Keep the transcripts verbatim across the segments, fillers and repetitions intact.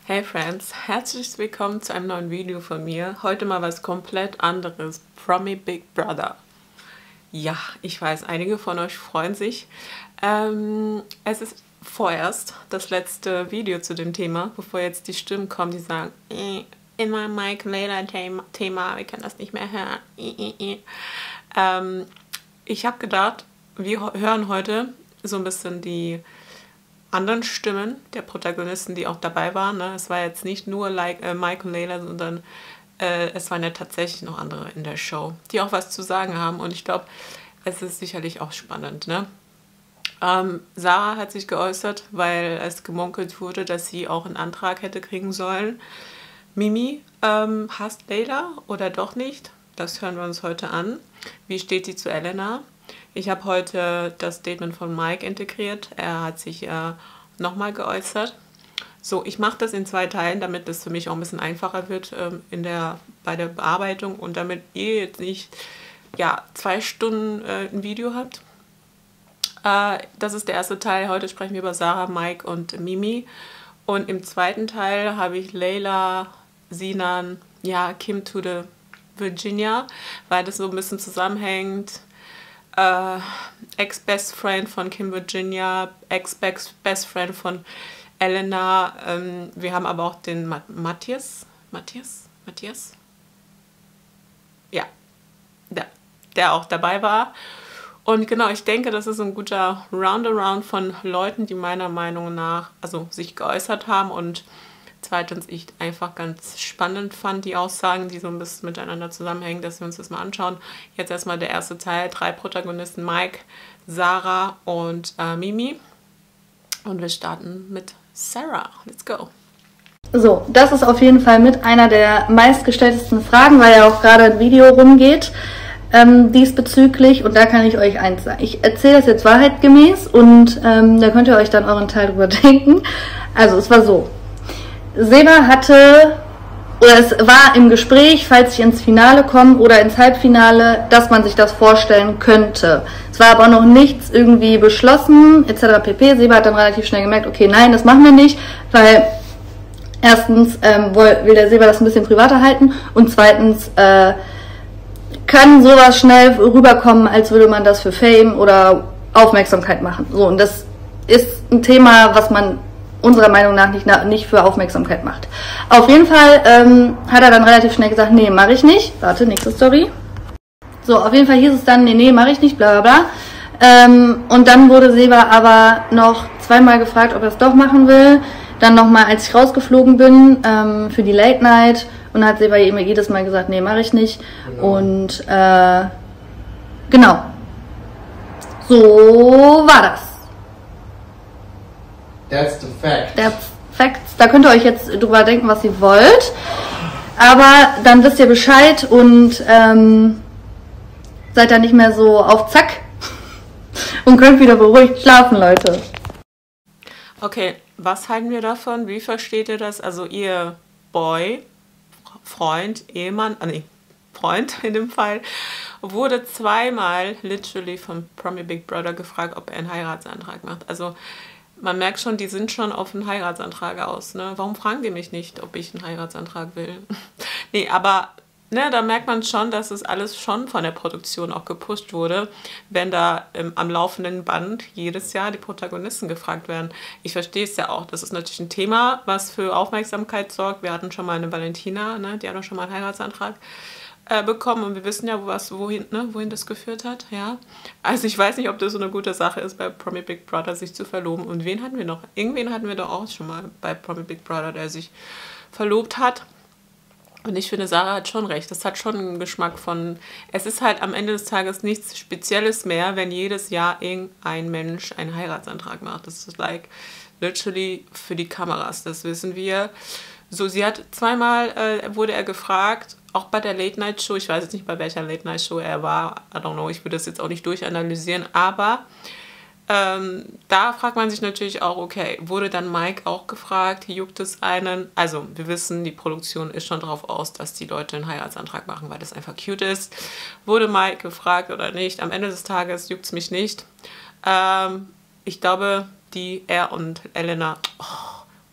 Hey Friends, herzlich willkommen zu einem neuen Video von mir. Heute mal was komplett anderes. Promi Big Brother. Ja, ich weiß, einige von euch freuen sich. Ähm, es ist vorerst das letzte Video zu dem Thema, bevor jetzt die Stimmen kommen, die sagen, äh, immer Mike Layla Thema, wir können das nicht mehr hören. Äh, äh, äh. Ähm, ich habe gedacht, wir hören heute so ein bisschen die anderen Stimmen der Protagonisten, die auch dabei waren. Ne? Es war jetzt nicht nur like, äh, Mike und Layla, sondern äh, es waren ja tatsächlich noch andere in der Show, die auch was zu sagen haben. Und ich glaube, es ist sicherlich auch spannend. Ne? Ähm, Sarah hat sich geäußert, weil es gemunkelt wurde, dass sie auch einen Antrag hätte kriegen sollen. Mimi ähm, hasst Layla oder doch nicht? Das hören wir uns heute an. Wie steht sie zu Elena? Ich habe heute das Statement von Mike integriert. Er hat sich äh, nochmal geäußert. So, ich mache das in zwei Teilen, damit es für mich auch ein bisschen einfacher wird ähm, in der, bei der Bearbeitung und damit ihr jetzt nicht ja, zwei Stunden äh, ein Video habt. Äh, das ist der erste Teil. Heute sprechen wir über Sarah, Mike und Mimi. Und im zweiten Teil habe ich Layla, Sinan, ja, Kim to the Virginia, weil das so ein bisschen zusammenhängt. Uh, Ex-Best Friend von Kim Virginia, Ex-Best Friend von Elena. Ähm, wir haben aber auch den Ma Matthias. Matthias? Matthias? Ja, der, der auch dabei war. Und genau, ich denke, das ist ein guter Roundaround von Leuten, die meiner Meinung nach also sich geäußert haben und zweitens, ich einfach ganz spannend fand, die Aussagen, die so ein bisschen miteinander zusammenhängen, dass wir uns das mal anschauen. Jetzt erstmal der erste Teil, drei Protagonisten, Mike, Sarah und äh, Mimi. Und wir starten mit Sarah. Let's go. So, das ist auf jeden Fall mit einer der meistgestelltesten Fragen, weil ja auch gerade ein Video rumgeht ähm, diesbezüglich. Und da kann ich euch eins sagen. Ich erzähle das jetzt wahrheitsgemäß und ähm, da könnt ihr euch dann euren Teil drüber denken. Also, es war so. Seba hatte, oder es war im Gespräch, falls ich ins Finale komme oder ins Halbfinale, dass man sich das vorstellen könnte. Es war aber noch nichts irgendwie beschlossen, et cetera pp. Seba hat dann relativ schnell gemerkt, okay, nein, das machen wir nicht, weil erstens ähm, will der Seba das ein bisschen privater halten und zweitens äh, kann sowas schnell rüberkommen, als würde man das für Fame oder Aufmerksamkeit machen. So, und das ist ein Thema, was man unserer Meinung nach nicht, nicht für Aufmerksamkeit macht. Auf jeden Fall ähm, hat er dann relativ schnell gesagt, nee, mache ich nicht. Warte, nächste Story. So, auf jeden Fall hieß es dann, nee, nee, mache ich nicht, bla bla bla. Ähm, und dann wurde Seba aber noch zweimal gefragt, ob er es doch machen will. Dann nochmal, als ich rausgeflogen bin ähm, für die Late Night. Und dann hat Seba immer jedes Mal gesagt, nee, mache ich nicht. Genau. Und äh, genau. So war das. That's the fact. That's facts. Da könnt ihr euch jetzt drüber denken, was ihr wollt. Aber dann wisst ihr Bescheid und ähm, seid dann nicht mehr so auf Zack und könnt wieder beruhigt schlafen, Leute. Okay, was halten wir davon? Wie versteht ihr das? Also ihr Boy, Freund, Ehemann, ah nee, Freund in dem Fall, wurde zweimal literally von Promi Big Brother gefragt, ob er einen Heiratsantrag macht. Also man merkt schon, die sind schon auf einen Heiratsantrag aus. Ne? Warum fragen die mich nicht, ob ich einen Heiratsantrag will? Nee, aber ne, da merkt man schon, dass es alles schon von der Produktion auch gepusht wurde, wenn da ähm, am laufenden Band jedes Jahr die Protagonisten gefragt werden. Ich verstehe es ja auch. Das ist natürlich ein Thema, was für Aufmerksamkeit sorgt. Wir hatten schon mal eine Valentina, ne? Die hat auch schon mal einen Heiratsantrag äh, bekommen und wir wissen ja, was, wohin, ne, wohin das geführt hat. Ja? Also ich weiß nicht, ob das so eine gute Sache ist, bei Promi Big Brother sich zu verloben. Und wen hatten wir noch? Irgendwen hatten wir doch auch schon mal bei Promi Big Brother, der sich verlobt hat. Und ich finde, Sarah hat schon recht. Das hat schon einen Geschmack von... Es ist halt am Ende des Tages nichts Spezielles mehr, wenn jedes Jahr irgendein Mensch einen Heiratsantrag macht. Das ist like literally für die Kameras, das wissen wir. So, sie hat zweimal, äh, wurde er gefragt, auch bei der Late-Night-Show, ich weiß jetzt nicht, bei welcher Late-Night-Show er war, I don't know, ich würde das jetzt auch nicht durchanalysieren, aber ähm, da fragt man sich natürlich auch, okay, wurde dann Mike auch gefragt, juckt es einen? Also, wir wissen, die Produktion ist schon darauf aus, dass die Leute einen Heiratsantrag machen, weil das einfach cute ist. Wurde Mike gefragt oder nicht? Am Ende des Tages juckt es mich nicht. Ähm, ich glaube, die, er und Elena, oh,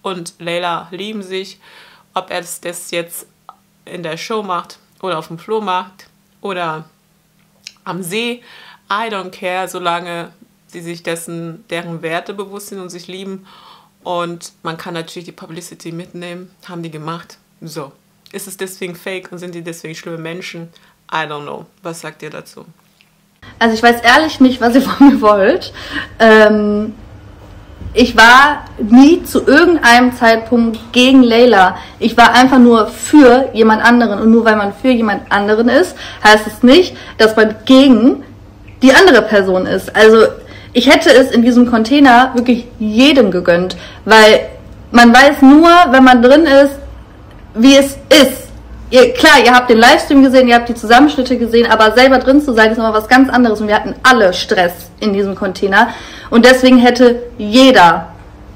und Layla lieben sich. Ob er das, das jetzt in der Show macht oder auf dem Flohmarkt oder am See, I don't care, solange sie sich dessen, deren Werte bewusst sind und sich lieben. Und man kann natürlich die Publicity mitnehmen, haben die gemacht. So, ist es deswegen fake und sind die deswegen schlimme Menschen? I don't know. Was sagt ihr dazu? Also ich weiß ehrlich nicht, was ihr von mir wollt. Ähm, ich war nie zu irgendeinem Zeitpunkt gegen Layla. Ich war einfach nur für jemand anderen. Und nur weil man für jemand anderen ist, heißt es nicht, dass man gegen die andere Person ist. Also ich hätte es in diesem Container wirklich jedem gegönnt. Weil man weiß nur, wenn man drin ist, wie es ist. Ihr, klar, ihr habt den Livestream gesehen, ihr habt die Zusammenschnitte gesehen, aber selber drin zu sein, ist immer was ganz anderes. Und wir hatten alle Stress in diesem Container. Und deswegen hätte jeder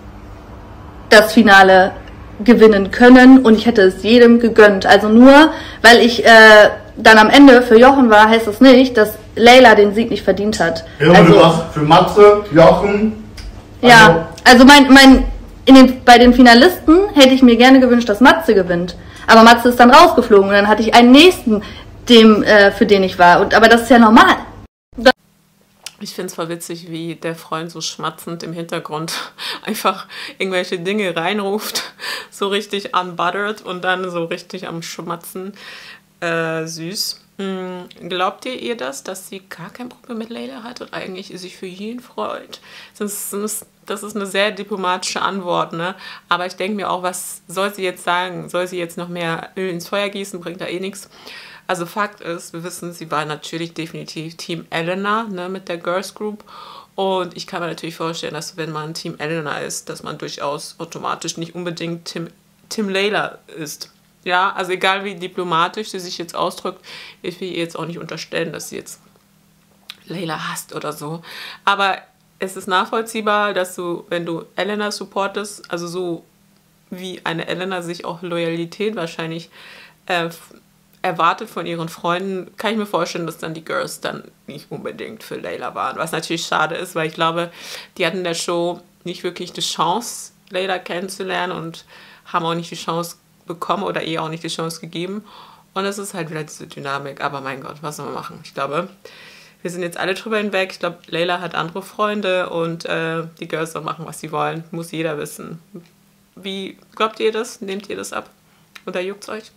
das Finale gewinnen können. Und ich hätte es jedem gegönnt. Also nur, weil ich äh, dann am Ende für Jochen war, heißt das nicht, dass Layla den Sieg nicht verdient hat. Ja, also, du warst für Matze, Jochen. Also ja, also mein, mein, in den, bei den Finalisten hätte ich mir gerne gewünscht, dass Matze gewinnt. Aber Matze ist dann rausgeflogen und dann hatte ich einen nächsten, dem, äh, für den ich war. Und, aber das ist ja normal. Ich finde es voll witzig, wie der Freund so schmatzend im Hintergrund einfach irgendwelche Dinge reinruft, so richtig unbuttered und dann so richtig am Schmatzen. Äh, süß. Hm, glaubt ihr ihr das, dass sie gar kein Problem mit Layla hat und eigentlich sich für jeden freut? Das ist, das ist eine sehr diplomatische Antwort, ne? Aber ich denke mir auch, was soll sie jetzt sagen? Soll sie jetzt noch mehr Öl ins Feuer gießen? Bringt da eh nichts. Also Fakt ist, wir wissen, sie war natürlich definitiv Team Elena, ne, mit der Girls Group. Und ich kann mir natürlich vorstellen, dass wenn man Team Elena ist, dass man durchaus automatisch nicht unbedingt Team, Team Layla ist. Ja, also egal wie diplomatisch sie sich jetzt ausdrückt, ich will ihr jetzt auch nicht unterstellen, dass sie jetzt Layla hasst oder so. Aber es ist nachvollziehbar, dass du, wenn du Elena supportest, also so wie eine Elena sich auch Loyalität wahrscheinlich äh, erwartet von ihren Freunden, kann ich mir vorstellen, dass dann die Girls dann nicht unbedingt für Layla waren. Was natürlich schade ist, weil ich glaube, die hatten in der Show nicht wirklich die Chance, Layla kennenzulernen und haben auch nicht die Chance bekommen oder ihr auch nicht die Chance gegeben. Und es ist halt wieder diese Dynamik. Aber mein Gott, was soll man machen? Ich glaube, wir sind jetzt alle drüber hinweg. Ich glaube, Layla hat andere Freunde und äh, die Girls sollen machen, was sie wollen. Muss jeder wissen. Wie glaubt ihr das? Nehmt ihr das ab? Oder juckt's euch?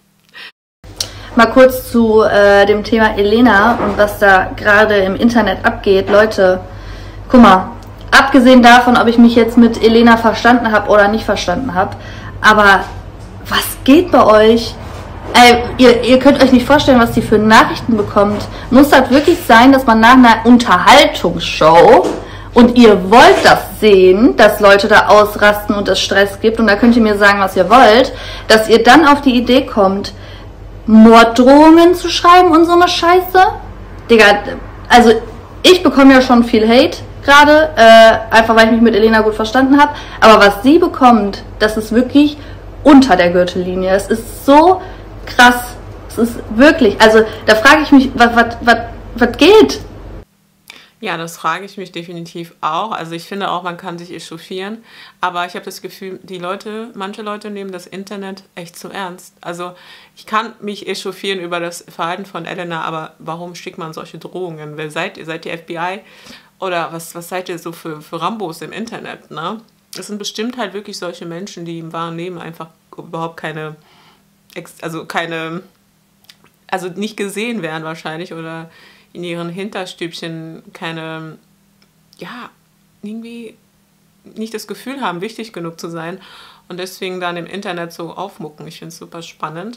Mal kurz zu äh, dem Thema Elena und was da gerade im Internet abgeht. Leute, guck mal, abgesehen davon, ob ich mich jetzt mit Elena verstanden habe oder nicht verstanden habe, aber was geht bei euch? Ey, ihr, ihr könnt euch nicht vorstellen, was die für Nachrichten bekommt. Muss das wirklich sein, dass man nach einer Unterhaltungsshow, und ihr wollt das sehen, dass Leute da ausrasten und es Stress gibt, und da könnt ihr mir sagen, was ihr wollt, dass ihr dann auf die Idee kommt, Morddrohungen zu schreiben und so eine Scheiße? Digga, also ich bekomme ja schon viel Hate gerade, äh, einfach weil ich mich mit Elena gut verstanden habe, aber was sie bekommt, das ist wirklich unter der Gürtellinie. Es ist so krass. Es ist wirklich, also da frage ich mich, was, was, was, was geht? Ja, das frage ich mich definitiv auch. Also ich finde auch, man kann sich echauffieren, aber ich habe das Gefühl, die Leute, manche Leute nehmen das Internet echt zu ernst. Also ich kann mich echauffieren über das Verhalten von Elena, aber warum schickt man solche Drohungen? Wer seid ihr? Seid ihr F B I? Oder was, was seid ihr so für, für Rambos im Internet, ne? Es sind bestimmt halt wirklich solche Menschen, die im wahren Leben einfach überhaupt keine, also keine, also nicht gesehen werden wahrscheinlich oder in ihren Hinterstübchen keine, ja, irgendwie nicht das Gefühl haben, wichtig genug zu sein und deswegen dann im Internet so aufmucken. Ich finde es super spannend.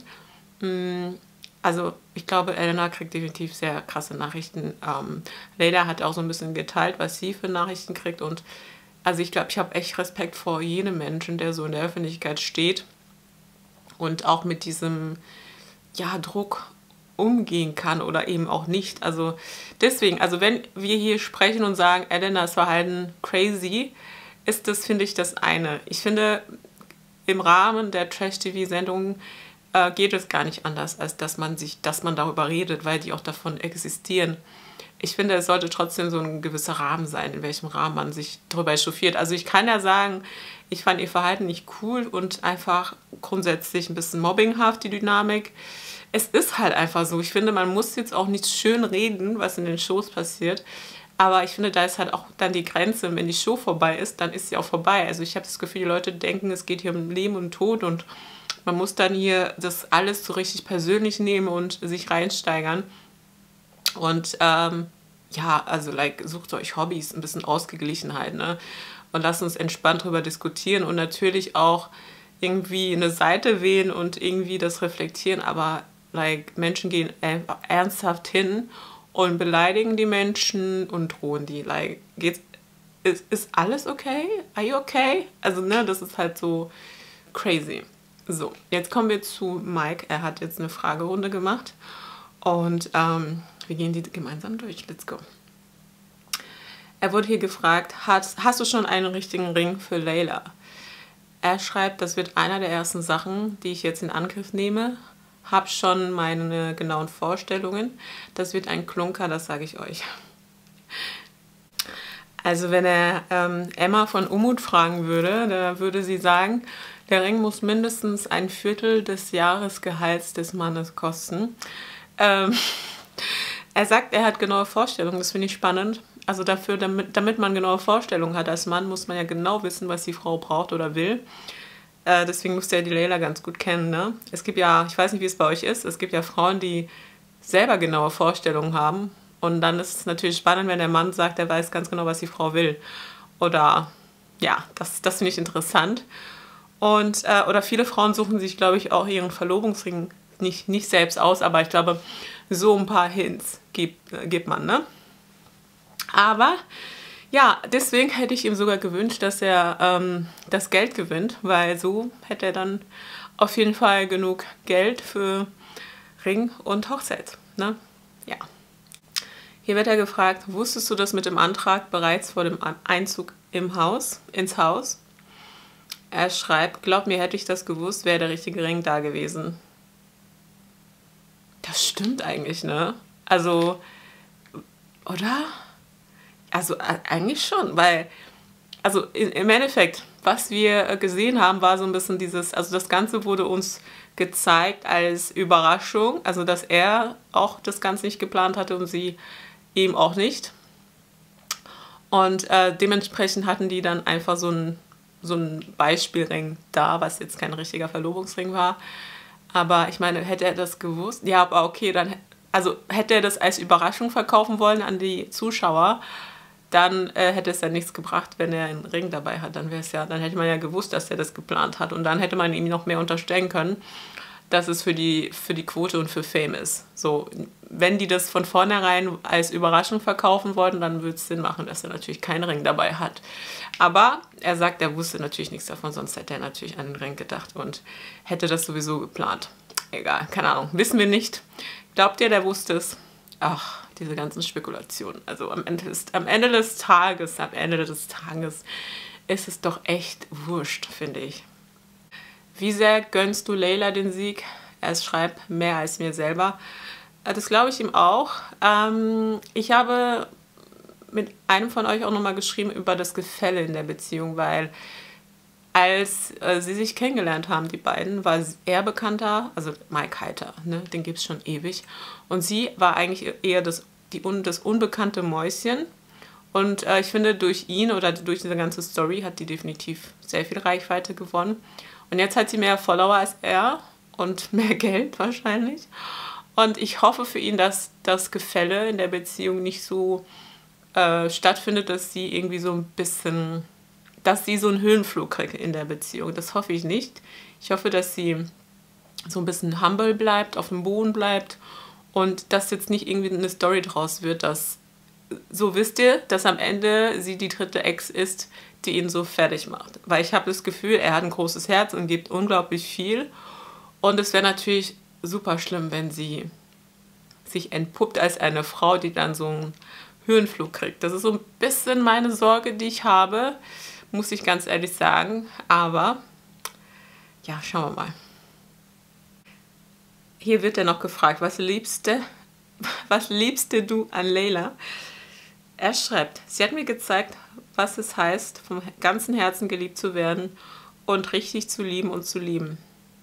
Also ich glaube, Elena kriegt definitiv sehr krasse Nachrichten. Ähm, Layla hat auch so ein bisschen geteilt, was sie für Nachrichten kriegt und also ich glaube, ich habe echt Respekt vor jedem Menschen, der so in der Öffentlichkeit steht und auch mit diesem, ja, Druck umgehen kann oder eben auch nicht. Also deswegen, also wenn wir hier sprechen und sagen, Elenas Verhalten crazy, ist das, finde ich, das eine. Ich finde, im Rahmen der Trash-T V-Sendungen äh, geht es gar nicht anders, als dass man sich, dass man darüber redet, weil die auch davon existieren. ich finde, es sollte trotzdem so ein gewisser Rahmen sein, in welchem Rahmen man sich darüber echauffiert. Also ich kann ja sagen, ich fand ihr Verhalten nicht cool und einfach grundsätzlich ein bisschen mobbinghaft, die Dynamik. Es ist halt einfach so. Ich finde, man muss jetzt auch nicht schön reden, was in den Shows passiert. Aber ich finde, da ist halt auch dann die Grenze. Wenn die Show vorbei ist, dann ist sie auch vorbei. Also ich habe das Gefühl, die Leute denken, es geht hier um Leben und Tod und man muss dann hier das alles so richtig persönlich nehmen und sich reinsteigern. Und ähm, ja, also like, sucht euch Hobbys, ein bisschen Ausgeglichenheit, ne? Und lasst uns entspannt darüber diskutieren und natürlich auch irgendwie eine Seite wählen und irgendwie das reflektieren. Aber like, Menschen gehen ernsthaft hin und beleidigen die Menschen und drohen die. Like, geht's, ist, ist alles okay? Are you okay? Also, ne, das ist halt so crazy. So, jetzt kommen wir zu Mike. Er hat jetzt eine Fragerunde gemacht und ähm, wir gehen die gemeinsam durch. Let's go. Er wurde hier gefragt, hast, hast du schon einen richtigen Ring für Layla? Er schreibt, das wird einer der ersten Sachen, die ich jetzt in Angriff nehme. Hab schon meine genauen Vorstellungen. Das wird ein Klunker, das sage ich euch. Also wenn er ähm, Emma von Umut fragen würde, da würde sie sagen, der Ring muss mindestens ein Viertel des Jahresgehalts des Mannes kosten. Ähm, er sagt, er hat genaue Vorstellungen, das finde ich spannend. Also dafür, damit, damit man genaue Vorstellungen hat als Mann, muss man ja genau wissen, was die Frau braucht oder will. Äh, deswegen müsst ihr ja die Layla ganz gut kennen, ne? Es gibt ja, ich weiß nicht, wie es bei euch ist, es gibt ja Frauen, die selber genaue Vorstellungen haben. Und dann ist es natürlich spannend, wenn der Mann sagt, er weiß ganz genau, was die Frau will. Oder, ja, das, das finde ich interessant. Und, äh, oder viele Frauen suchen sich, glaube ich, auch ihren Verlobungsring nicht, nicht selbst aus, aber ich glaube, so ein paar Hints gibt, äh, gibt man, ne? Aber ja, deswegen hätte ich ihm sogar gewünscht, dass er ähm, das Geld gewinnt, weil so hätte er dann auf jeden Fall genug Geld für Ring und Hochzeit, ne? Ja. Hier wird er gefragt, wusstest du das mit dem Antrag bereits vor dem Einzug im Haus, ins Haus? Er schreibt, glaub mir, hätte ich das gewusst, wäre der richtige Ring da gewesen. Das stimmt eigentlich, ne? Also, oder? Also eigentlich schon, weil, also im Endeffekt, was wir gesehen haben, war so ein bisschen dieses, also das Ganze wurde uns gezeigt als Überraschung, also dass er auch das Ganze nicht geplant hatte und sie eben auch nicht. Und äh, dementsprechend hatten die dann einfach so ein, so ein Beispielring da, was jetzt kein richtiger Verlobungsring war. Aber ich meine, hätte er das gewusst? Ja, aber okay, dann, also hätte er das als Überraschung verkaufen wollen an die Zuschauer, dann äh, hätte es ja nichts gebracht, wenn er einen Ring dabei hat. Dann wäre es ja, dann hätte man ja gewusst, dass er das geplant hat. Und dann hätte man ihm noch mehr unterstellen können, dass es für die, für die Quote und für Fame ist. So, wenn die das von vornherein als Überraschung verkaufen wollten, dann würde es Sinn machen, dass er natürlich keinen Ring dabei hat. Aber er sagt, er wusste natürlich nichts davon, sonst hätte er natürlich an den Ring gedacht und hätte das sowieso geplant. Egal, keine Ahnung, wissen wir nicht. Glaubt ihr, der wusste es? Ach, diese ganzen Spekulationen. Also am Ende, des, am Ende des Tages, am Ende des Tages ist es doch echt wurscht, finde ich. Wie sehr gönnst du Layla den Sieg? Er schreibt, mehr als mir selber. Das glaube ich ihm auch. Ähm, ich habe mit einem von euch auch nochmal geschrieben über das Gefälle in der Beziehung, weil als äh, sie sich kennengelernt haben, die beiden, war er bekannter, also Mike Heiter, ne, den gibt es schon ewig. Und sie war eigentlich eher das, die, das unbekannte Mäuschen. Und äh, ich finde, durch ihn oder durch diese ganze Story hat die definitiv sehr viel Reichweite gewonnen. Und jetzt hat sie mehr Follower als er und mehr Geld wahrscheinlich. Und ich hoffe für ihn, dass das Gefälle in der Beziehung nicht so äh, stattfindet, dass sie irgendwie so ein bisschen, dass sie so einen Höhenflug kriegt in der Beziehung. Das hoffe ich nicht. Ich hoffe, dass sie so ein bisschen humble bleibt, auf dem Boden bleibt und dass jetzt nicht irgendwie eine Story draus wird, dass, so wisst ihr, dass am Ende sie die dritte Ex ist, die ihn so fertig macht. Weil ich habe das Gefühl, er hat ein großes Herz und gibt unglaublich viel. Und es wäre natürlich super schlimm, wenn sie sich entpuppt als eine Frau, die dann so einen Höhenflug kriegt. Das ist so ein bisschen meine Sorge, die ich habe, muss ich ganz ehrlich sagen. Aber ja, schauen wir mal. Hier wird er noch gefragt, was liebste, was liebst du an Layla? Er schreibt, sie hat mir gezeigt, was es heißt, vom ganzen Herzen geliebt zu werden und richtig zu lieben und zu lieben.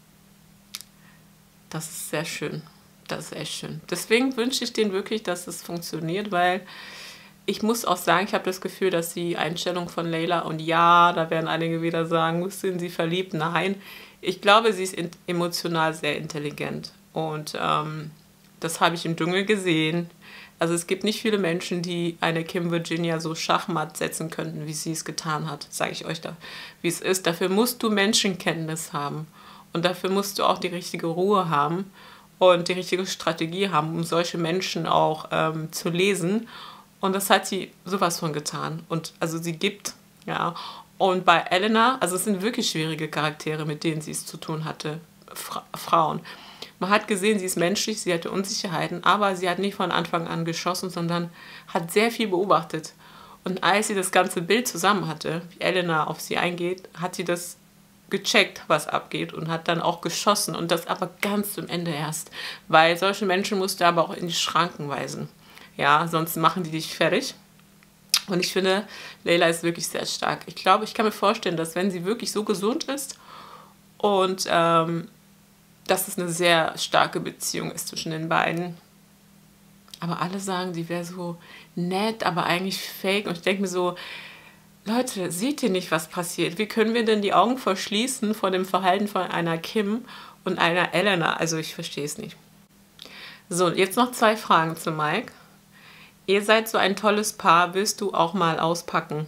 Das ist sehr schön. Das ist echt schön. Deswegen wünsche ich denen wirklich, dass es funktioniert, weil ich muss auch sagen, ich habe das Gefühl, dass die Einstellung von Layla, und ja, da werden einige wieder sagen, sind sie verliebt? Nein, ich glaube, sie ist emotional sehr intelligent und ähm, das habe ich im Dschungel gesehen. Also es gibt nicht viele Menschen, die eine Kim Virginia so schachmatt setzen könnten, wie sie es getan hat, sage ich euch da, wie es ist. Dafür musst du Menschenkenntnis haben und dafür musst du auch die richtige Ruhe haben und die richtige Strategie haben, um solche Menschen auch ähm, zu lesen. Und das hat sie sowas von getan. Und also sie gibt, ja. Und bei Elena, also es sind wirklich schwierige Charaktere, mit denen sie es zu tun hatte, Fra Frauen. Man hat gesehen, sie ist menschlich, sie hatte Unsicherheiten, aber sie hat nicht von Anfang an geschossen, sondern hat sehr viel beobachtet. Und als sie das ganze Bild zusammen hatte, wie Elena auf sie eingeht, hat sie das gecheckt, was abgeht und hat dann auch geschossen. Und das aber ganz zum Ende erst. Weil solche Menschen musst du aber auch in die Schranken weisen. Ja, sonst machen die dich fertig. Und ich finde, Layla ist wirklich sehr stark. Ich glaube, ich kann mir vorstellen, dass wenn sie wirklich so gesund ist und ähm, dass es eine sehr starke Beziehung ist zwischen den beiden. Aber alle sagen, die wäre so nett, aber eigentlich fake. Und ich denke mir so, Leute, seht ihr nicht, was passiert? Wie können wir denn die Augen verschließen vor dem Verhalten von einer Kim und einer Elena? Also ich verstehe es nicht. So, jetzt noch zwei Fragen zu Mike. Ihr seid so ein tolles Paar, willst du auch mal auspacken?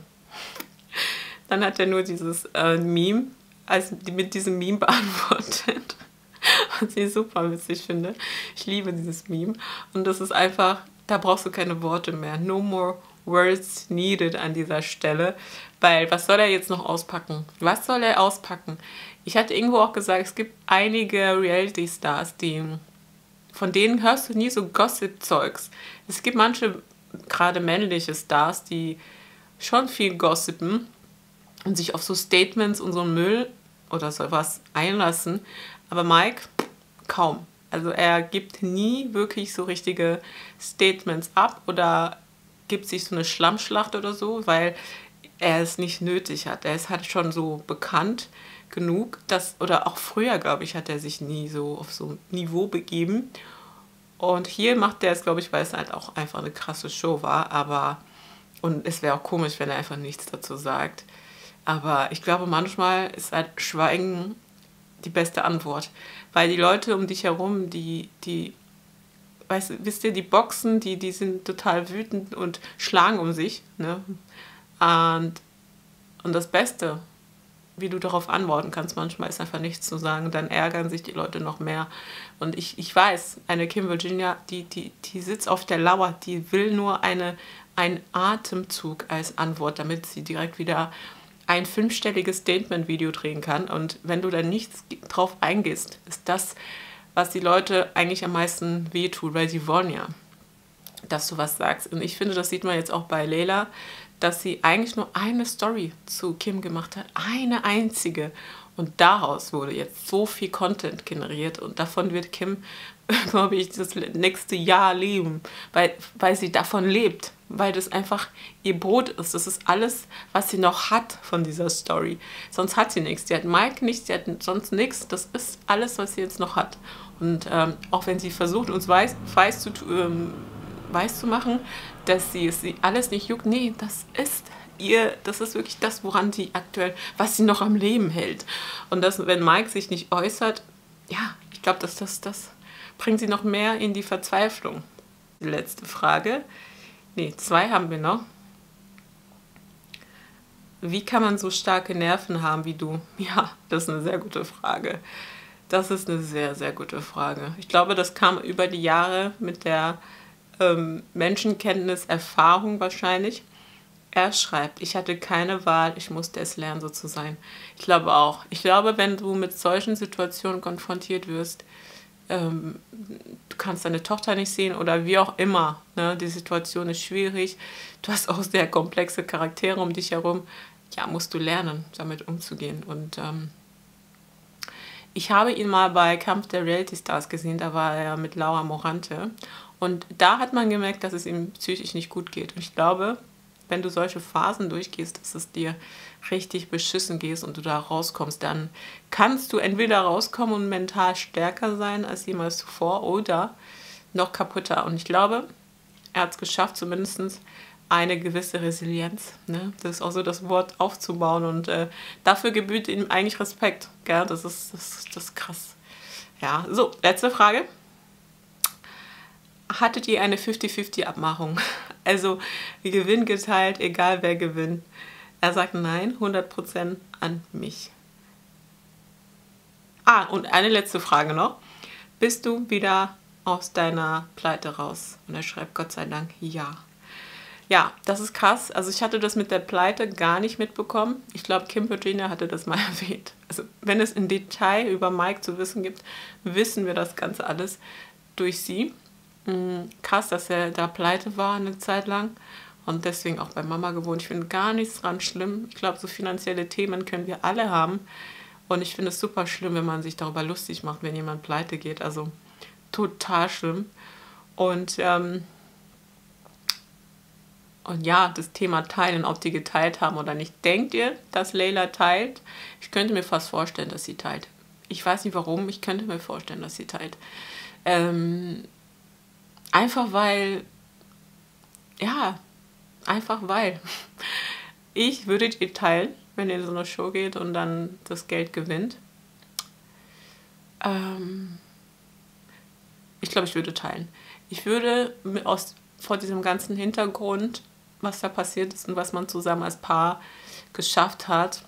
Dann hat er nur dieses äh, Meme, also mit diesem Meme beantwortet. Was ich super witzig finde. Ich liebe dieses Meme. Und das ist einfach, da brauchst du keine Worte mehr. No more words needed an dieser Stelle. Weil, was soll er jetzt noch auspacken? Was soll er auspacken? Ich hatte irgendwo auch gesagt, es gibt einige Reality-Stars, die, von denen hörst du nie so Gossip-Zeugs. Es gibt manche, gerade männliche Stars, die schon viel gossipen und sich auf so Statements und so Müll oder sowas einlassen. Aber Mike, kaum. Also er gibt nie wirklich so richtige Statements ab oder gibt sich so eine Schlammschlacht oder so, weil er es nicht nötig hat. Er ist halt schon so bekannt genug, dass, oder auch früher, glaube ich, hat er sich nie so auf so ein Niveau begeben. Und hier macht er es, glaube ich, weil es halt auch einfach eine krasse Show war. Aber, und es wäre auch komisch, wenn er einfach nichts dazu sagt. Aber ich glaube, manchmal ist halt Schweigen die beste Antwort. Weil die Leute um dich herum, die, die, weißt, wisst ihr, die boxen, die, die sind total wütend und schlagen um sich. Ne? Und, und das Beste, wie du darauf antworten kannst, manchmal ist einfach nichts zu sagen, dann ärgern sich die Leute noch mehr. Und ich, ich weiß, eine Kim Virginia, die, die, die sitzt auf der Lauer, die will nur eine, einen Atemzug als Antwort, damit sie direkt wieder ein fünfstelliges Statement-Video drehen kann. Und wenn du da nichts drauf eingehst, ist das, was die Leute eigentlich am meisten wehtut, weil sie wollen ja, dass du was sagst. Und ich finde, das sieht man jetzt auch bei Layla, dass sie eigentlich nur eine Story zu Kim gemacht hat, eine einzige. Und daraus wurde jetzt so viel Content generiert und davon wird Kim, glaube ich, das nächste Jahr leben, weil, weil sie davon lebt, weil das einfach ihr Brot ist. Das ist alles, was sie noch hat von dieser Story. Sonst hat sie nichts. Sie hat Mike nichts, sie hat sonst nichts. Das ist alles, was sie jetzt noch hat. Und ähm, auch wenn sie versucht, uns weiß, weiß, zu, ähm, weiß zu machen, dass sie es sie alles nicht juckt, nee, das ist ihr, das ist wirklich das, woran sie aktuell, was sie noch am Leben hält. Und das, wenn Mike sich nicht äußert, ja, ich glaube, dass das, das bringt sie noch mehr in die Verzweiflung. Die letzte Frage. Nee, zwei haben wir noch. Wie kann man so starke Nerven haben wie du? Ja, das ist eine sehr gute Frage. Das ist eine sehr, sehr gute Frage. Ich glaube, das kam über die Jahre mit der ähm, Menschenkenntnis, Erfahrung wahrscheinlich. Er schreibt, ich hatte keine Wahl, ich musste es lernen, so zu sein. Ich glaube auch. Ich glaube, wenn du mit solchen Situationen konfrontiert wirst, ähm, du kannst deine Tochter nicht sehen oder wie auch immer, ne? Die Situation ist schwierig, du hast auch sehr komplexe Charaktere um dich herum, ja, musst du lernen, damit umzugehen. Und ähm, ich habe ihn mal bei Kampf der Reality Stars gesehen, da war er mit Laura Morante Und da hat man gemerkt, dass es ihm psychisch nicht gut geht. Und ich glaube, wenn du solche Phasen durchgehst, dass es dir richtig beschissen geht und du da rauskommst, dann kannst du entweder rauskommen und mental stärker sein als jemals zuvor oder noch kaputter. Und ich glaube, er hat es geschafft, zumindest eine gewisse Resilienz, ne? Das ist auch so das Wort, aufzubauen. Und äh, dafür gebührt ihm eigentlich Respekt. Gell? Das ist, das, das ist krass. Ja, so, letzte Frage. Hattet ihr eine fünfzig fünfzig Abmachung? Also Gewinn geteilt, egal wer gewinnt. Er sagt nein, hundert Prozent an mich. Ah, und eine letzte Frage noch. Bist du wieder aus deiner Pleite raus? Und er schreibt Gott sei Dank ja. Ja, das ist krass. Also ich hatte das mit der Pleite gar nicht mitbekommen. Ich glaube, Kim Virginia hatte das mal erwähnt. Also wenn es im Detail über Mike zu wissen gibt, wissen wir das Ganze alles durch sie. Krass, dass er da pleite war eine Zeit lang und deswegen auch bei Mama gewohnt. Ich finde gar nichts dran schlimm. Ich glaube, so finanzielle Themen können wir alle haben und ich finde es super schlimm, wenn man sich darüber lustig macht, wenn jemand pleite geht. Also total schlimm. Und, ähm, und ja, das Thema Teilen, ob die geteilt haben oder nicht. Denkt ihr, dass Layla teilt? Ich könnte mir fast vorstellen, dass sie teilt. Ich weiß nicht warum, ich könnte mir vorstellen, dass sie teilt. Ähm, Einfach weil, ja, einfach weil. Ich würde ihr teilen, wenn ihr in so eine Show geht und dann das Geld gewinnt. Ähm ich glaube, ich würde teilen. Ich würde aus, vor diesem ganzen Hintergrund, was da passiert ist und was man zusammen als Paar geschafft hat,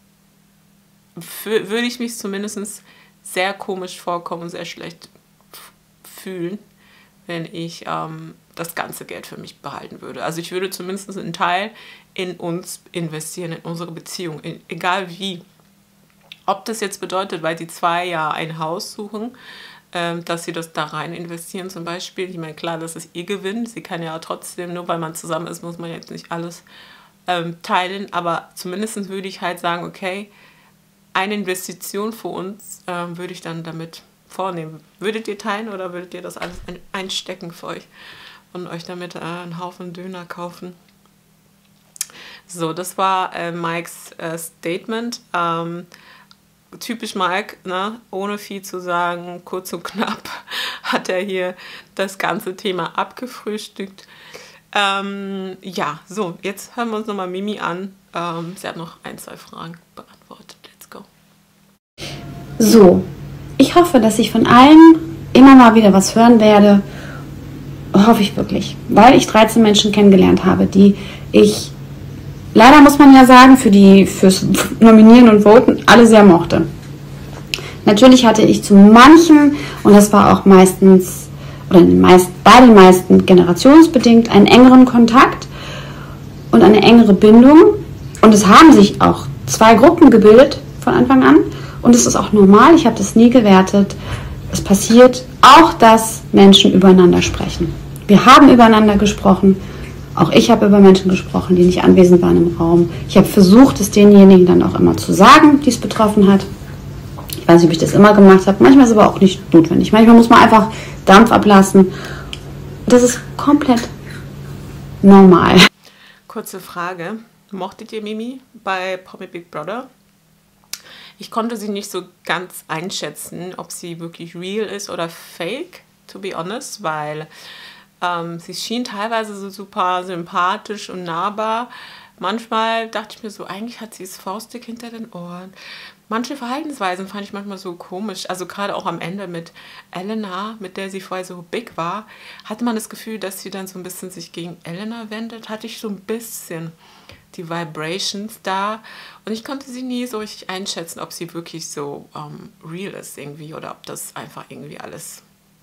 würde ich mich zumindest sehr komisch vorkommen und sehr schlecht fühlen, wenn ich ähm, das ganze Geld für mich behalten würde. Also ich würde zumindest einen Teil in uns investieren, in unsere Beziehung, in, egal wie. Ob das jetzt bedeutet, weil die zwei ja ein Haus suchen, ähm, dass sie das da rein investieren zum Beispiel. Ich meine, klar, das ist ihr Gewinn. Sie kann ja trotzdem, nur weil man zusammen ist, muss man jetzt nicht alles ähm, teilen. Aber zumindest würde ich halt sagen, okay, eine Investition für uns ähm, würde ich dann damit vornehmen. Würdet ihr teilen oder würdet ihr das alles einstecken für euch und euch damit äh, einen Haufen Döner kaufen? So, das war äh, Mikes äh, Statement. Ähm, typisch Mike, ne? Ohne viel zu sagen, kurz und knapp hat er hier das ganze Thema abgefrühstückt. Ähm, ja, so, jetzt hören wir uns nochmal Mimi an. Ähm, sie hat noch ein, zwei Fragen beantwortet. Let's go. So. Ich hoffe, dass ich von allen immer mal wieder was hören werde. Hoffe ich wirklich. Weil ich dreizehn Menschen kennengelernt habe, die ich, leider muss man ja sagen, für die, fürs Nominieren und Voten alle sehr mochte. Natürlich hatte ich zu manchen, und das war auch meistens, oder meist, bei den meisten generationsbedingt, einen engeren Kontakt und eine engere Bindung. Und es haben sich auch zwei Gruppen gebildet von Anfang an. Und es ist auch normal, ich habe das nie gewertet. Es passiert auch, dass Menschen übereinander sprechen. Wir haben übereinander gesprochen. Auch ich habe über Menschen gesprochen, die nicht anwesend waren im Raum. Ich habe versucht, es denjenigen dann auch immer zu sagen, die es betroffen hat. Ich weiß nicht, ob ich das immer gemacht habe. Manchmal ist es aber auch nicht notwendig. Manchmal muss man einfach Dampf ablassen. Das ist komplett normal. Kurze Frage. Mochtet ihr Mimi bei Promi Big Brother? Ich konnte sie nicht so ganz einschätzen, ob sie wirklich real ist oder fake, to be honest, weil ähm, sie schien teilweise so super sympathisch und nahbar. Manchmal dachte ich mir so, eigentlich hat sie das Faustdick hinter den Ohren. Manche Verhaltensweisen fand ich manchmal so komisch. Also gerade auch am Ende mit Elena, mit der sie vorher so big war, hatte man das Gefühl, dass sie dann so ein bisschen sich gegen Elena wendet. Hatte ich so ein bisschen die Vibrations da. Und ich konnte sie nie so richtig einschätzen, ob sie wirklich so ähm, real ist irgendwie oder ob das einfach irgendwie alles,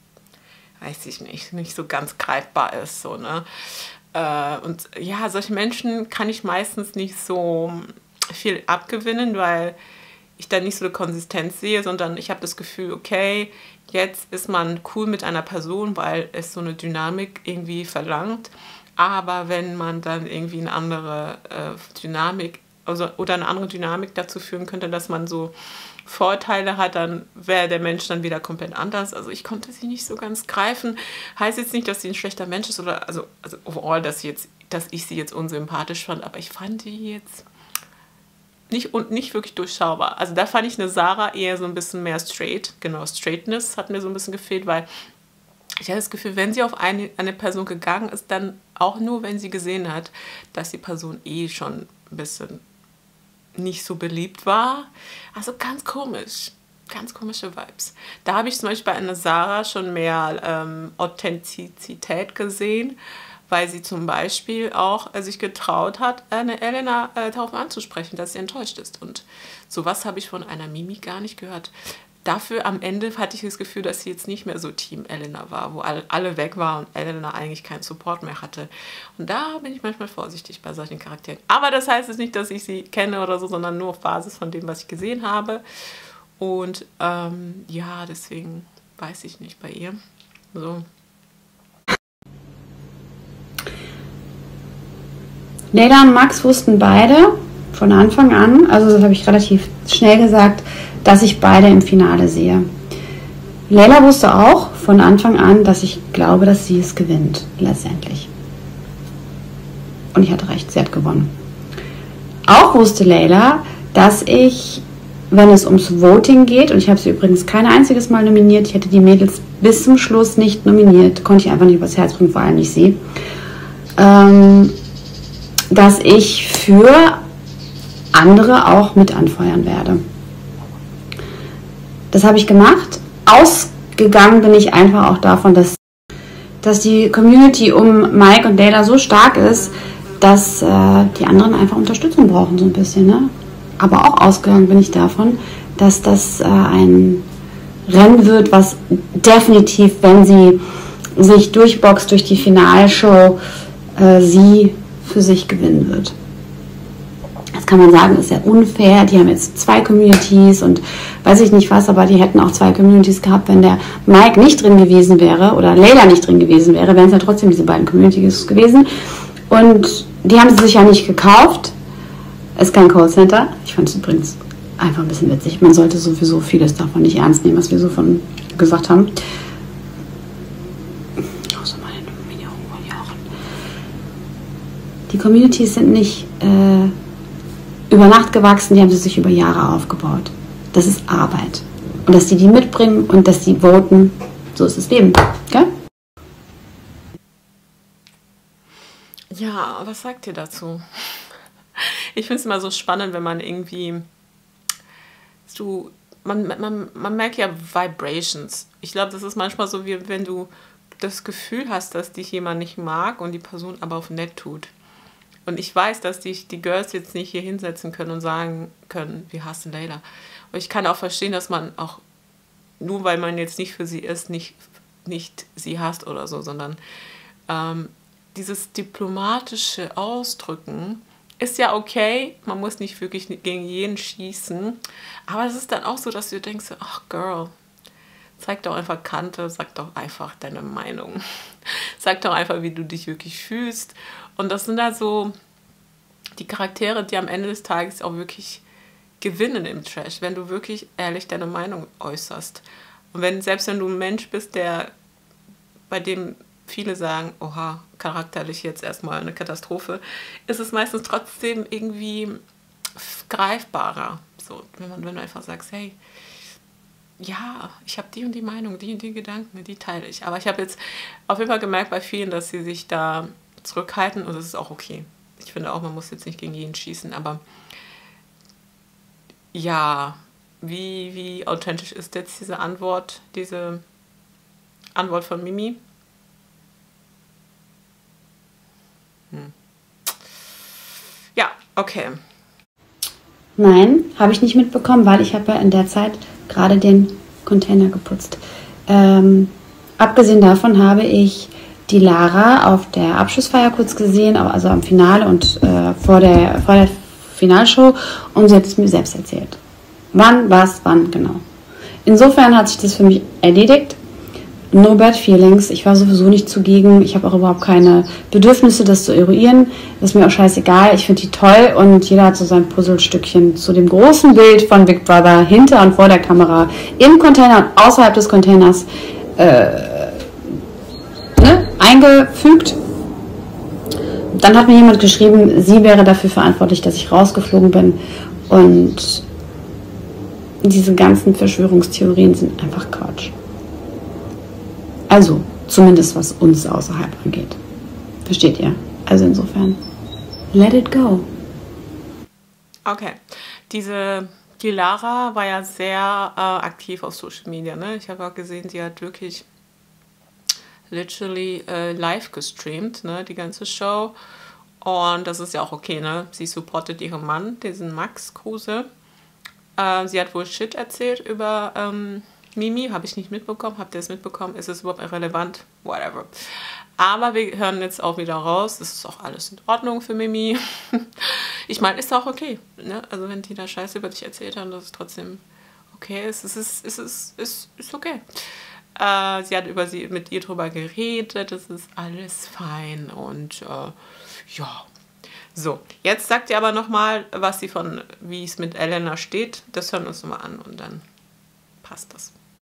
weiß ich nicht, nicht so ganz greifbar ist. So, ne? Äh, und ja, solche Menschen kann ich meistens nicht so viel abgewinnen, weil ich da nicht so eine Konsistenz sehe, sondern ich habe das Gefühl, okay, jetzt ist man cool mit einer Person, weil es so eine Dynamik irgendwie verlangt. Aber wenn man dann irgendwie eine andere äh, Dynamik also, oder eine andere Dynamik dazu führen könnte, dass man so Vorteile hat, dann wäre der Mensch dann wieder komplett anders. Also ich konnte sie nicht so ganz greifen. Heißt jetzt nicht, dass sie ein schlechter Mensch ist oder also, also overall, dass, sie jetzt, dass ich sie jetzt unsympathisch fand, aber ich fand die jetzt nicht, und nicht wirklich durchschaubar. Also da fand ich eine Sarah eher so ein bisschen mehr straight. Genau, Straightness hat mir so ein bisschen gefehlt, weil ich hatte das Gefühl, wenn sie auf eine, eine Person gegangen ist, dann auch nur, wenn sie gesehen hat, dass die Person eh schon ein bisschen nicht so beliebt war. Also ganz komisch. Ganz komische Vibes. Da habe ich zum Beispiel bei einer Sarah schon mehr ähm, Authentizität gesehen, weil sie zum Beispiel auch äh, sich getraut hat, eine Elena äh, darauf anzusprechen, dass sie enttäuscht ist. Und sowas habe ich von einer Mimi gar nicht gehört. Dafür am Ende hatte ich das Gefühl, dass sie jetzt nicht mehr so Team Elena war, wo alle, alle weg waren und Elena eigentlich keinen Support mehr hatte. Und da bin ich manchmal vorsichtig bei solchen Charakteren. Aber das heißt jetzt nicht, dass ich sie kenne oder so, sondern nur auf Basis von dem, was ich gesehen habe. Und ähm, ja, deswegen weiß ich nicht bei ihr. So. Leila und Max wussten beide von Anfang an, also das habe ich relativ schnell gesagt, dass ich beide im Finale sehe. Leila wusste auch von Anfang an, dass ich glaube, dass sie es gewinnt, letztendlich. Und ich hatte recht, sie hat gewonnen. Auch wusste Leila, dass ich, wenn es ums Voting geht, und ich habe sie übrigens kein einziges Mal nominiert, ich hätte die Mädels bis zum Schluss nicht nominiert, konnte ich einfach nicht übers Herz bringen, vor allem nicht sie, ähm, dass ich für andere auch mit anfeuern werde. Das habe ich gemacht. Ausgegangen bin ich einfach auch davon, dass, dass die Community um Mike und Leila so stark ist, dass äh, die anderen einfach Unterstützung brauchen, so ein bisschen. Ne? Aber auch ausgegangen bin ich davon, dass das äh, ein Rennen wird, was definitiv, wenn sie sich durchboxt durch die Finalshow, äh, sie für sich gewinnen wird. Das kann man sagen, ist ja unfair. Die haben jetzt zwei Communities und weiß ich nicht was, aber die hätten auch zwei Communities gehabt, wenn der Mike nicht drin gewesen wäre oder Leila nicht drin gewesen wäre, wären es ja trotzdem diese beiden Communities gewesen. Und die haben sie sich ja nicht gekauft. Ist kein Callcenter. Ich fand es übrigens einfach ein bisschen witzig. Man sollte sowieso vieles davon nicht ernst nehmen, was wir so von gesagt haben. Außer meine Nominierung von Jochen. Die Communities sind nicht äh, über Nacht gewachsen, die haben sie sich über Jahre aufgebaut. Das ist Arbeit. Und dass die die mitbringen und dass die voten, so ist das Leben. Gell? Ja, was sagt ihr dazu? Ich finde es immer so spannend, wenn man irgendwie so, man, man, man merkt ja Vibrations. Ich glaube, das ist manchmal so, wie wenn du das Gefühl hast, dass dich jemand nicht mag und die Person aber auf nett tut. Und ich weiß, dass die, die Girls jetzt nicht hier hinsetzen können und sagen können, wir hassen Leila. Und ich kann auch verstehen, dass man auch, nur weil man jetzt nicht für sie ist, nicht, nicht sie hasst oder so, sondern ähm, dieses diplomatische Ausdrücken ist ja okay. Man muss nicht wirklich gegen jeden schießen. Aber es ist dann auch so, dass du denkst, ach Girl, zeig doch einfach Kante, sag doch einfach deine Meinung. Sag doch einfach, wie du dich wirklich fühlst. Und das sind da so die Charaktere, die am Ende des Tages auch wirklich gewinnen im Trash, wenn du wirklich ehrlich deine Meinung äußerst. Und wenn, selbst wenn du ein Mensch bist, der, bei dem viele sagen, oha, charakterlich jetzt erstmal eine Katastrophe, ist es meistens trotzdem irgendwie greifbarer. So, wenn, man, wenn du einfach sagst, hey, ja, ich habe die und die Meinung, die und die Gedanken, die teile ich. Aber ich habe jetzt auf jeden Fall gemerkt bei vielen, dass sie sich da zurückhalten und das ist auch okay. Ich finde auch, man muss jetzt nicht gegen jeden schießen, aber ja, wie, wie authentisch ist jetzt diese Antwort, diese Antwort von Mimi? Hm. Ja, okay. Nein, habe ich nicht mitbekommen, weil ich habe ja in der Zeit gerade den Container geputzt. Ähm, abgesehen davon habe ich die Lara auf der Abschlussfeier kurz gesehen, also am Finale und äh, vor, der, vor der Finalshow, und sie hat es mir selbst erzählt. Wann, was, wann, genau. Insofern hat sich das für mich erledigt. no bad feelings. Ich war sowieso nicht zugegen. Ich habe auch überhaupt keine Bedürfnisse, das zu eruieren. Das ist mir auch scheißegal. Ich finde die toll und jeder hat so sein Puzzlestückchen zu dem großen Bild von Big Brother hinter und vor der Kamera, im Container und außerhalb des Containers äh, ne, eingefügt. Dann hat mir jemand geschrieben, sie wäre dafür verantwortlich, dass ich rausgeflogen bin. Und diese ganzen Verschwörungstheorien sind einfach Quatsch. Also, zumindest was uns außerhalb angeht. Versteht ihr? Also insofern, let it go. Okay, diese, die Lara war ja sehr äh, aktiv auf Social Media, ne? Ich habe auch gesehen, sie hat wirklich literally äh, live gestreamt, ne? Die ganze Show. Und das ist ja auch okay, ne? Sie supportet ihren Mann, diesen Max Kruse. Äh, sie hat wohl Shit erzählt über ähm, Mimi, habe ich nicht mitbekommen. Habt ihr es mitbekommen? Ist es überhaupt irrelevant? Whatever. Aber wir hören jetzt auch wieder raus, das ist auch alles in Ordnung für Mimi. Ich meine, ist auch okay, ne? Also wenn die da Scheiße über dich erzählt haben, dass es trotzdem okay ist, es ist, es ist, ist, ist okay. Äh, sie hat über sie mit ihr drüber geredet, das ist alles fein und äh, ja. So, jetzt sagt ihr aber nochmal, was sie von, wie es mit Elena steht. Das hören wir uns nochmal an und dann passt das.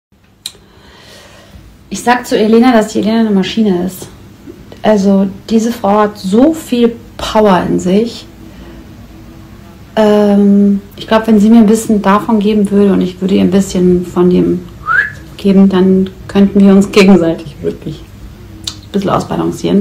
Ich sag zu Elena, dass die Elena eine Maschine ist. Also diese Frau hat so viel Power in sich. Ähm, ich glaube, wenn sie mir ein bisschen davon geben würde und ich würde ihr ein bisschen von dem geben, dann könnten wir uns gegenseitig wirklich ein bisschen ausbalancieren.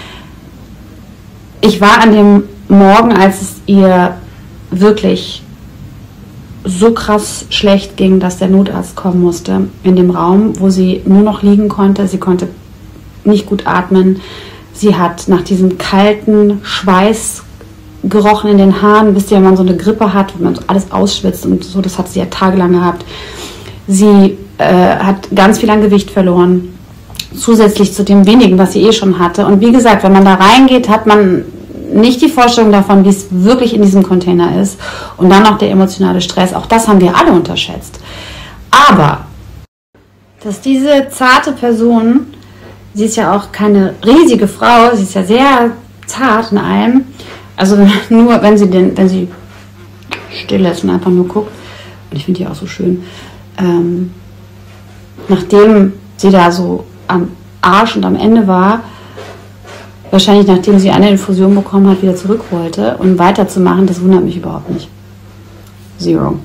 Ich war an dem Morgen, als es ihr wirklich so krass schlecht ging, dass der Notarzt kommen musste, in dem Raum, wo sie nur noch liegen konnte. Sie konnte nicht gut atmen. Sie hat nach diesem kalten Schweiß gerochen in den Haaren, wisst ihr, wenn man so eine Grippe hat, wo man so alles ausschwitzt und so, das hat sie ja tagelang gehabt. Sie äh, hat ganz viel an Gewicht verloren, zusätzlich zu dem wenigen, was sie eh schon hatte. Und wie gesagt, wenn man da reingeht, hat man nicht die Vorstellung davon, wie es wirklich in diesem Container ist. Und dann noch der emotionale Stress. Auch das haben wir alle unterschätzt. Aber, dass diese zarte Person, sie ist ja auch keine riesige Frau, sie ist ja sehr zart in allem. Also nur, wenn sie, den, wenn sie still ist und einfach nur guckt. Und ich finde die auch so schön. Ähm, nachdem sie da so am Arsch und am Ende war, wahrscheinlich nachdem sie eine Infusion bekommen hat, wieder zurück wollte und weiterzumachen, das wundert mich überhaupt nicht. Zero.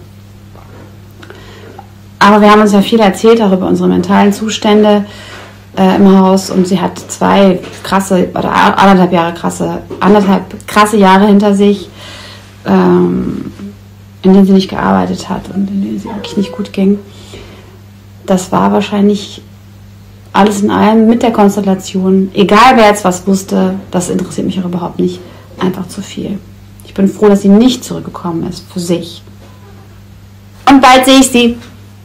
Aber wir haben uns ja viel erzählt, auch über unsere mentalen Zustände äh, im Haus, und sie hat zwei krasse, oder anderthalb Jahre krasse, anderthalb krasse Jahre hinter sich, ähm, in denen sie nicht gearbeitet hat und in denen sie wirklich nicht gut ging. Das war wahrscheinlich alles in allem mit der Konstellation, egal wer jetzt was wusste, das interessiert mich auch überhaupt nicht, einfach zu viel. Ich bin froh, dass sie nicht zurückgekommen ist, für sich. Und bald sehe ich sie.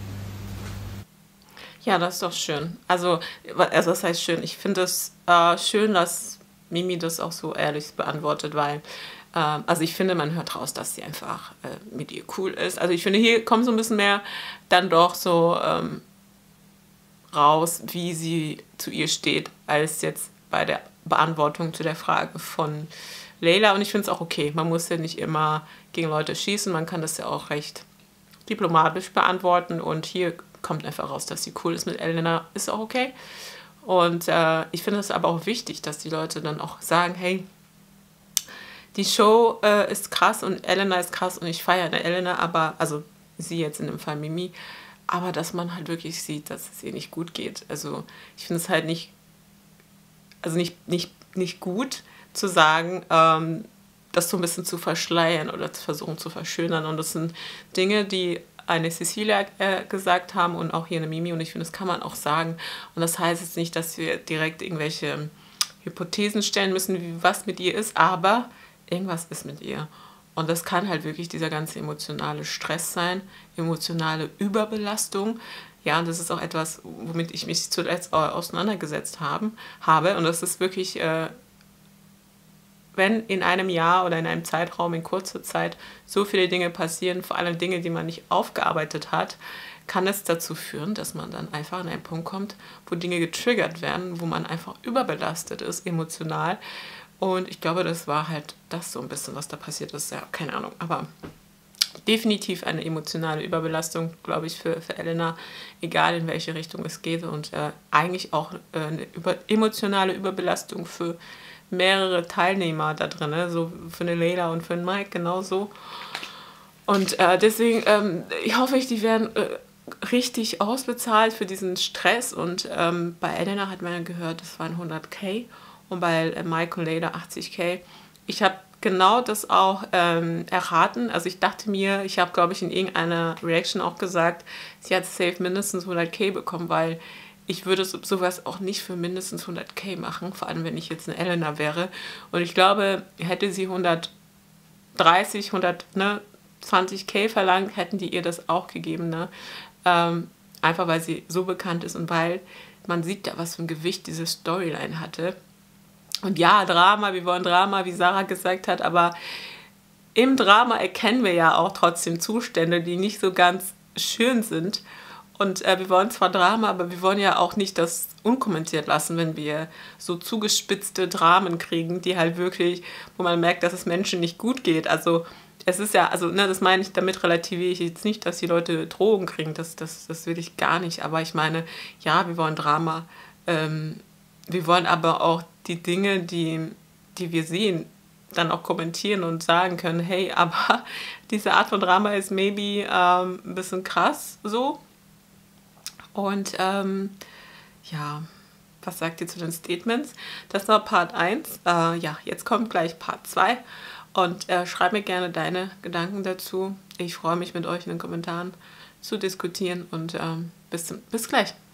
Ja, das ist doch schön. Also, also das heißt schön. Ich finde es äh, schön, dass Mimi das auch so ehrlich beantwortet, weil, äh, also ich finde, man hört raus, dass sie einfach äh, mit ihr cool ist. Also ich finde, hier kommt so ein bisschen mehr dann doch so ähm, raus, wie sie zu ihr steht, als jetzt bei der Beantwortung zu der Frage von Leila. Und ich finde es auch okay. Man muss ja nicht immer gegen Leute schießen. Man kann das ja auch recht diplomatisch beantworten. Und hier kommt einfach raus, dass sie cool ist mit Elena. Ist auch okay. Und äh, ich finde es aber auch wichtig, dass die Leute dann auch sagen, hey, die Show äh, ist krass und Elena ist krass und ich feiere Elena, aber, also sie jetzt in dem Fall Mimi, aber dass man halt wirklich sieht, dass es ihr nicht gut geht. Also ich finde es halt nicht, also nicht, nicht, nicht gut zu sagen, ähm, das so ein bisschen zu verschleiern oder zu versuchen zu verschönern. Und das sind Dinge, die eine Cecilia äh, gesagt haben und auch hier eine Mimi. Und ich finde, das kann man auch sagen. Und das heißt jetzt nicht, dass wir direkt irgendwelche Hypothesen stellen müssen, wie was mit ihr ist, aber irgendwas ist mit ihr. Und das kann halt wirklich dieser ganze emotionale Stress sein, emotionale Überbelastung. Ja, und das ist auch etwas, womit ich mich zuletzt auseinandergesetzt haben, habe. Und das ist wirklich, äh, wenn in einem Jahr oder in einem Zeitraum, in kurzer Zeit, so viele Dinge passieren, vor allem Dinge, die man nicht aufgearbeitet hat, kann es dazu führen, dass man dann einfach an einen Punkt kommt, wo Dinge getriggert werden, wo man einfach überbelastet ist, emotional. Und ich glaube, das war halt das so ein bisschen, was da passiert ist. Ja, keine Ahnung, aber definitiv eine emotionale Überbelastung, glaube ich, für, für Elena, egal in welche Richtung es geht. Und äh, eigentlich auch äh, eine über, emotionale Überbelastung für mehrere Teilnehmer da drin, ne? So für eine Leila und für einen Mike genauso. Und äh, deswegen ähm, ich hoffe ich, die werden äh, richtig ausbezahlt für diesen Stress. Und ähm, bei Elena hat man ja gehört, das waren hunderttausend und bei äh, Mike und Leila achtzigtausend. Ich habe genau das auch ähm, erraten. Also ich dachte mir, ich habe, glaube ich, in irgendeiner Reaction auch gesagt, sie hat safe mindestens hunderttausend bekommen, weil ich würde so, sowas auch nicht für mindestens hunderttausend machen, vor allem wenn ich jetzt eine Elena wäre. Und ich glaube, hätte sie hundertdreißig, hundertzwanzigtausend verlangt, hätten die ihr das auch gegeben. Ne? Ähm, einfach weil sie so bekannt ist und weil man sieht ja, was für ein Gewicht diese Storyline hatte. Und ja, Drama, wir wollen Drama, wie Sarah gesagt hat, aber im Drama erkennen wir ja auch trotzdem Zustände, die nicht so ganz schön sind. Und äh, wir wollen zwar Drama, aber wir wollen ja auch nicht das unkommentiert lassen, wenn wir so zugespitzte Dramen kriegen, die halt wirklich, wo man merkt, dass es Menschen nicht gut geht. Also es ist ja, also ne, das meine ich, damit relativiere ich jetzt nicht, dass die Leute Drogen kriegen, das, das, das will ich gar nicht. Aber ich meine, ja, wir wollen Drama, ähm, wir wollen aber auch die Dinge, die, die wir sehen, dann auch kommentieren und sagen können, hey, aber diese Art von Drama ist maybe ähm, ein bisschen krass so. Und ähm, ja, was sagt ihr zu den Statements? Das war Part eins. Äh, ja, jetzt kommt gleich Part zwei. Und äh, schreib mir gerne deine Gedanken dazu. Ich freue mich, mit euch in den Kommentaren zu diskutieren. Und ähm, bis, bis gleich.